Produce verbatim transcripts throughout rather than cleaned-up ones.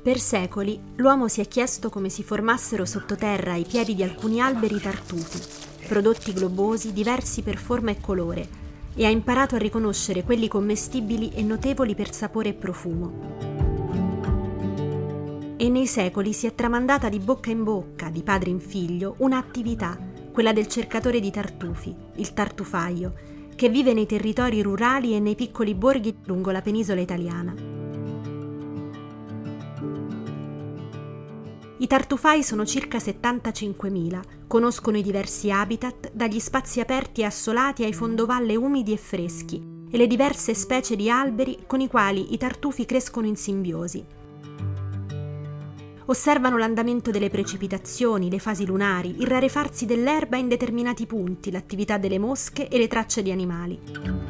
Per secoli l'uomo si è chiesto come si formassero sottoterra ai piedi di alcuni alberi tartufi, prodotti globosi diversi per forma e colore, e ha imparato a riconoscere quelli commestibili e notevoli per sapore e profumo. E nei secoli si è tramandata di bocca in bocca, di padre in figlio, un'attività, quella del cercatore di tartufi, il tartufaio, che vive nei territori rurali e nei piccoli borghi lungo la penisola italiana. I tartufai sono circa settantacinquemila, conoscono i diversi habitat, dagli spazi aperti e assolati ai fondovalle umidi e freschi, e le diverse specie di alberi con i quali i tartufi crescono in simbiosi. Osservano l'andamento delle precipitazioni, le fasi lunari, il rarefarsi dell'erba in determinati punti, l'attività delle mosche e le tracce di animali.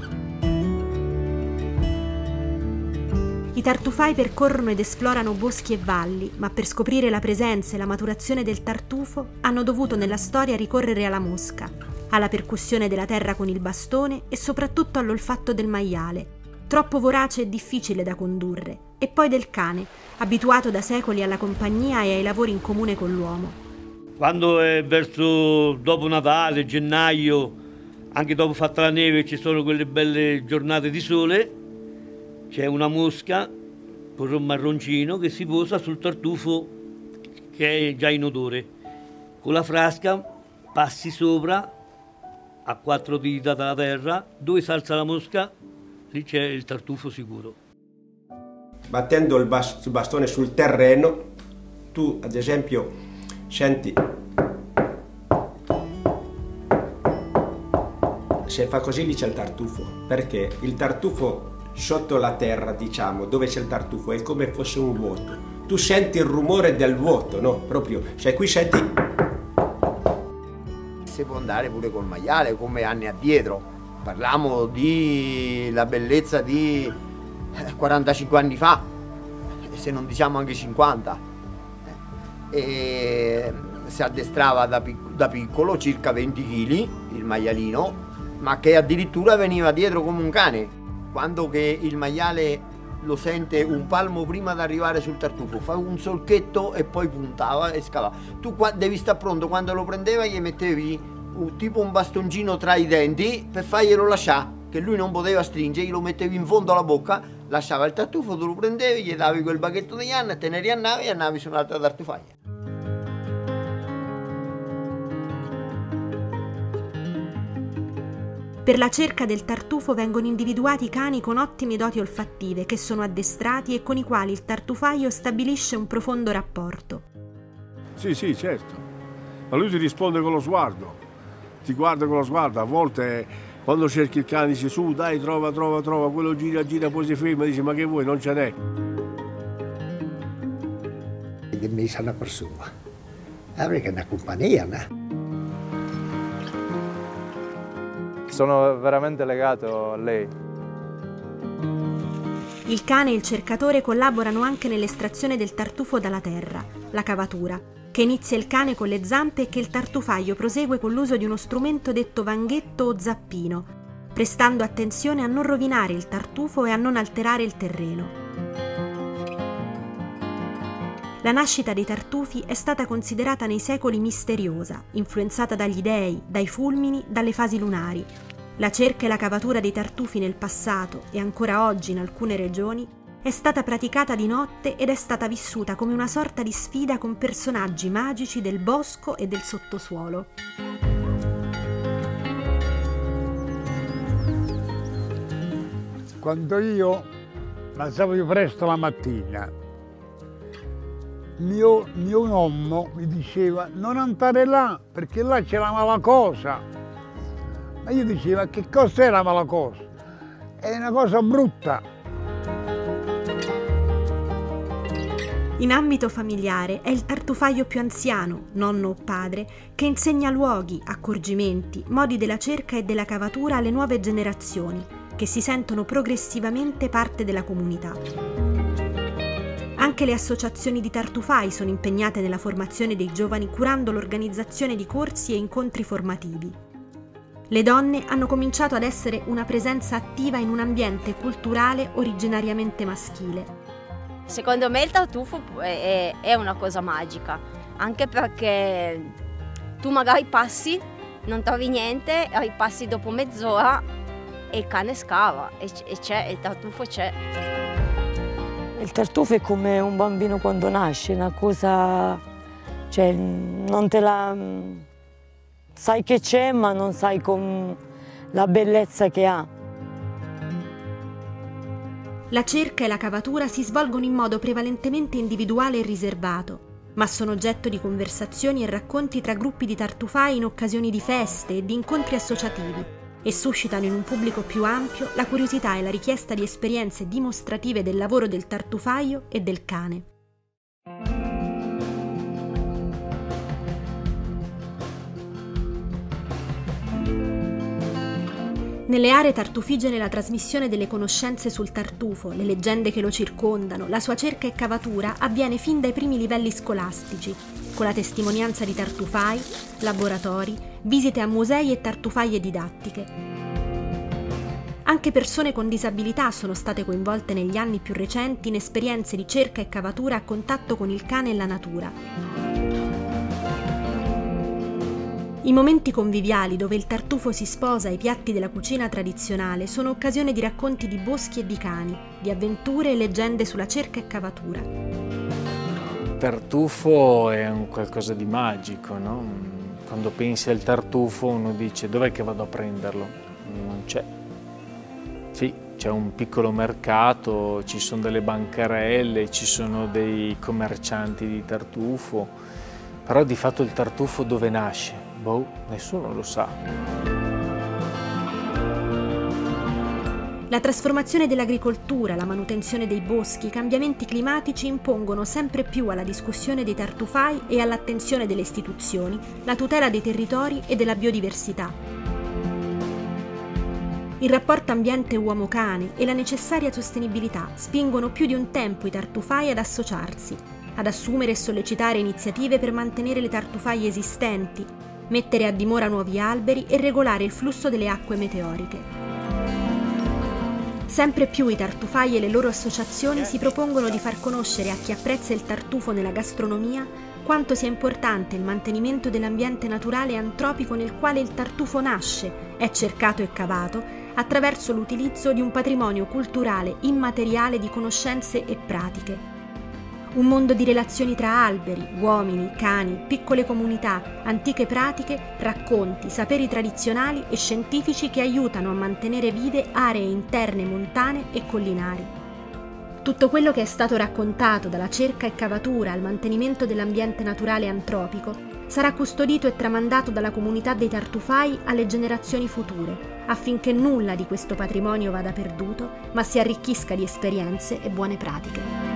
I tartufai percorrono ed esplorano boschi e valli, ma per scoprire la presenza e la maturazione del tartufo hanno dovuto nella storia ricorrere alla mosca, alla percussione della terra con il bastone e soprattutto all'olfatto del maiale, troppo vorace e difficile da condurre, e poi del cane, abituato da secoli alla compagnia e ai lavori in comune con l'uomo. Quando è verso dopo Natale, gennaio, anche dopo fatta la neve, ci sono quelle belle giornate di sole, c'è una mosca con un marroncino che si posa sul tartufo che è già in odore. Con la frasca passi sopra a quattro dita dalla terra, dove salza la mosca, lì c'è il tartufo sicuro. Battendo il bastone sul terreno, tu ad esempio senti, se fa così lì c'è il tartufo, perché il tartufo sotto la terra, diciamo, dove c'è il tartufo, è come fosse un vuoto. Tu senti il rumore del vuoto, no? Proprio, cioè qui senti... Si può andare pure col maiale, come anni addietro. Parliamo di la bellezza di quarantacinque anni fa, se non diciamo anche cinquanta. E si addestrava da, pic da piccolo, circa venti chili, il maialino, ma che addirittura veniva dietro come un cane. Quando che il maiale lo sente un palmo prima di arrivare sul tartufo, fa un solchetto e poi puntava e scavava. Tu devi stare pronto, quando lo prendeva gli mettevi un, tipo un bastoncino tra i denti per farglielo lasciare, che lui non poteva stringere, lo mettevi in fondo alla bocca, lasciava il tartufo, tu lo prendevi, gli davi quel bacchetto di anna, te ne riannavi e andavi su un'altra tartufaglia. Per la cerca del tartufo vengono individuati cani con ottime doti olfattive che sono addestrati e con i quali il tartufaio stabilisce un profondo rapporto. Sì, sì, certo. Ma lui ti risponde con lo sguardo. Ti guarda con lo sguardo. A volte quando cerchi il cane dice su, dai, trova, trova, trova. Quello gira, gira, poi si ferma e dice ma che vuoi, non ce n'è. E mi sa una persona. Perché è una compagnia, no? Sono veramente legato a lei. Il cane e il cercatore collaborano anche nell'estrazione del tartufo dalla terra, la cavatura, che inizia il cane con le zampe e che il tartufaio prosegue con l'uso di uno strumento detto vanghetto o zappino, prestando attenzione a non rovinare il tartufo e a non alterare il terreno. La nascita dei tartufi è stata considerata nei secoli misteriosa, influenzata dagli dei, dai fulmini, dalle fasi lunari. La cerca e la cavatura dei tartufi nel passato e ancora oggi in alcune regioni è stata praticata di notte ed è stata vissuta come una sorta di sfida con personaggi magici del bosco e del sottosuolo. Quando io mi alzavo presto la mattina, Mio, mio nonno mi diceva non andare là perché là c'è la mala cosa. Ma io dicevo che cos'è la mala cosa? È una cosa brutta. In ambito familiare è il tartufaio più anziano, nonno o padre, che insegna luoghi, accorgimenti, modi della cerca e della cavatura alle nuove generazioni, che si sentono progressivamente parte della comunità. Anche le associazioni di tartufai sono impegnate nella formazione dei giovani curando l'organizzazione di corsi e incontri formativi. Le donne hanno cominciato ad essere una presenza attiva in un ambiente culturale originariamente maschile. Secondo me il tartufo è, è una cosa magica, anche perché tu magari passi, non trovi niente, ripassi dopo mezz'ora e il cane scava e c'è, il tartufo c'è. Il tartufo è come un bambino quando nasce, una cosa, cioè non te la... sai che c'è ma non sai con la bellezza che ha. La cerca e la cavatura si svolgono in modo prevalentemente individuale e riservato, ma sono oggetto di conversazioni e racconti tra gruppi di tartufai in occasioni di feste e di incontri associativi e suscitano in un pubblico più ampio la curiosità e la richiesta di esperienze dimostrative del lavoro del tartufaio e del cane. Nelle aree tartufigene la trasmissione delle conoscenze sul tartufo, le leggende che lo circondano, la sua cerca e cavatura avviene fin dai primi livelli scolastici, con la testimonianza di tartufai, laboratori, visite a musei e tartufaie didattiche. Anche persone con disabilità sono state coinvolte negli anni più recenti in esperienze di cerca e cavatura a contatto con il cane e la natura. I momenti conviviali dove il tartufo si sposa ai piatti della cucina tradizionale sono occasione di racconti di boschi e di cani, di avventure e leggende sulla cerca e cavatura. Il tartufo è un qualcosa di magico, no? Quando pensi al tartufo uno dice dov'è che vado a prenderlo? Non c'è. Sì, c'è un piccolo mercato, ci sono delle bancarelle, ci sono dei commercianti di tartufo, però di fatto il tartufo dove nasce? Boh, nessuno lo sa. La trasformazione dell'agricoltura, la manutenzione dei boschi, i cambiamenti climatici impongono sempre più alla discussione dei tartufai e all'attenzione delle istituzioni la tutela dei territori e della biodiversità. Il rapporto ambiente-uomo-cane e la necessaria sostenibilità spingono più di un tempo i tartufai ad associarsi, ad assumere e sollecitare iniziative per mantenere le tartufaie esistenti, mettere a dimora nuovi alberi e regolare il flusso delle acque meteoriche. Sempre più i tartufai e le loro associazioni si propongono di far conoscere a chi apprezza il tartufo nella gastronomia quanto sia importante il mantenimento dell'ambiente naturale e antropico nel quale il tartufo nasce, è cercato e cavato, attraverso l'utilizzo di un patrimonio culturale immateriale di conoscenze e pratiche. Un mondo di relazioni tra alberi, uomini, cani, piccole comunità, antiche pratiche, racconti, saperi tradizionali e scientifici che aiutano a mantenere vive aree interne montane e collinari. Tutto quello che è stato raccontato dalla cerca e cavatura al mantenimento dell'ambiente naturale antropico sarà custodito e tramandato dalla comunità dei tartufai alle generazioni future, affinché nulla di questo patrimonio vada perduto, ma si arricchisca di esperienze e buone pratiche.